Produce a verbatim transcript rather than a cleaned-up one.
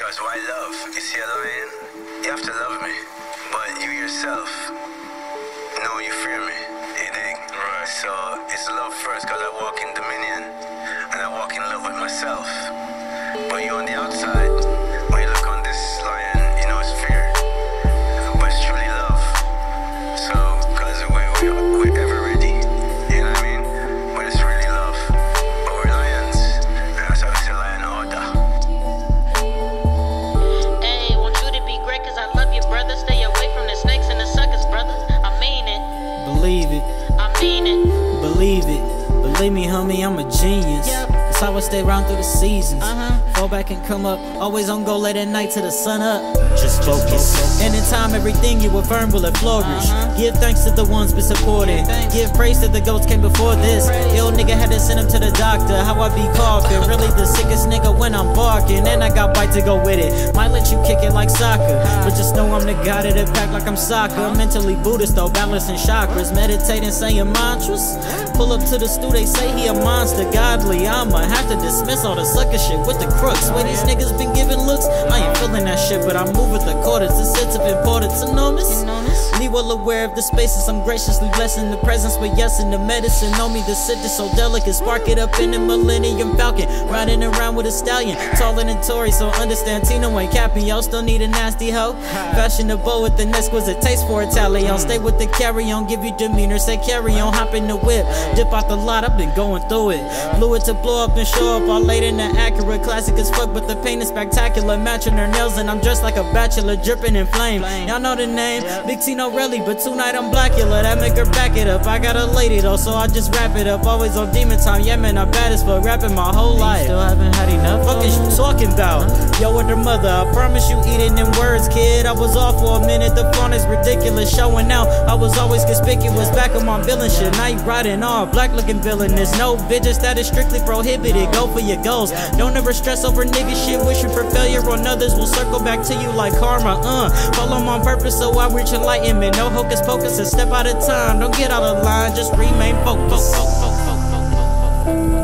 Because why love? You see a lion? You have to love me. But you yourself know you fear me. You dig? Right. So it's love first, because I walk in dominion. And I walk in love with myself. But you on the outside, when you look on this lion, you know it's fear. But it's truly love. So, because we, we, we're ever ready. You know what I mean? But it's really love. But we're lions. And that's how we say lion order. Hey, want you to be great, because I love you, brother. Stay away from the snakes and the suckers, brother. I mean it. Believe it. I mean it. Believe it. Believe me, homie, I'm a genius. Yep. That's how I stay around through the seasons. Uh-huh. Fall back and come up. Always on go late at night till the sun up. Just focus. And in time, everything you affirm will it flourish. Uh-huh. Give thanks to the ones been supported. Give praise to the goats came before this. Ill nigga had to send him to the doctor. How I be coughing. Really the sickest nigga when I'm barking. And I got bite to go with it. Might let you kick it like soccer. But just know I'm the guy that it pack like I'm soccer. I'm mentally Buddhist though, balancing chakras. Meditating, saying mantras. Pull up to the stew, they say he a monster. Godly, I'ma have to dismiss all the sucker shit with the crooks. Where these niggas been giving looks, I ain't feeling that shit, but I move with the quarters. A sense of importance, enormous. Me well aware of the spaces, I'm graciously blessing the presence, but yes, in the medicine, know me, the sit is so delicate. Spark it up in the Millennium Falcon, riding around with a stallion, taller than Tory, so understand Tino ain't capping, y'all still need a nasty hoe. Fashionable with an exquisite taste for Italian. Stay with the carry on, give you demeanor, say carry on, hop in the whip, dip out the lot, I've been going through it. Blew it to blow up and show up all late in the accurate, classic as fuck, but the paint is spectacular, matching her nails, and I'm dressed like a bachelor, dripping in flame. Y'all know the name, Big Tino Relly, but tonight I'm Blackula, that make her back it up. I got a lady though, so I just wrap it up. Always on demon time, yeah man, I'm bad as fuck, rapping my whole life. Still haven't had enough. Fuck is you talking about? Yo, with her mother, I promise you eating them words, kid. I was off for a minute, the fun is ridiculous, showing out. I was always conspicuous, back on my villain shit. Night riding all black looking villainous. No bitches, that is strictly prohibited. Go for your goals. Don't ever stress over nigga shit, wishing for failure on others will circle back to you like karma. Uh, follow on purpose so I reach enlightenment. No hocus pocus, a step out of time. Don't get out of line, just remain focused.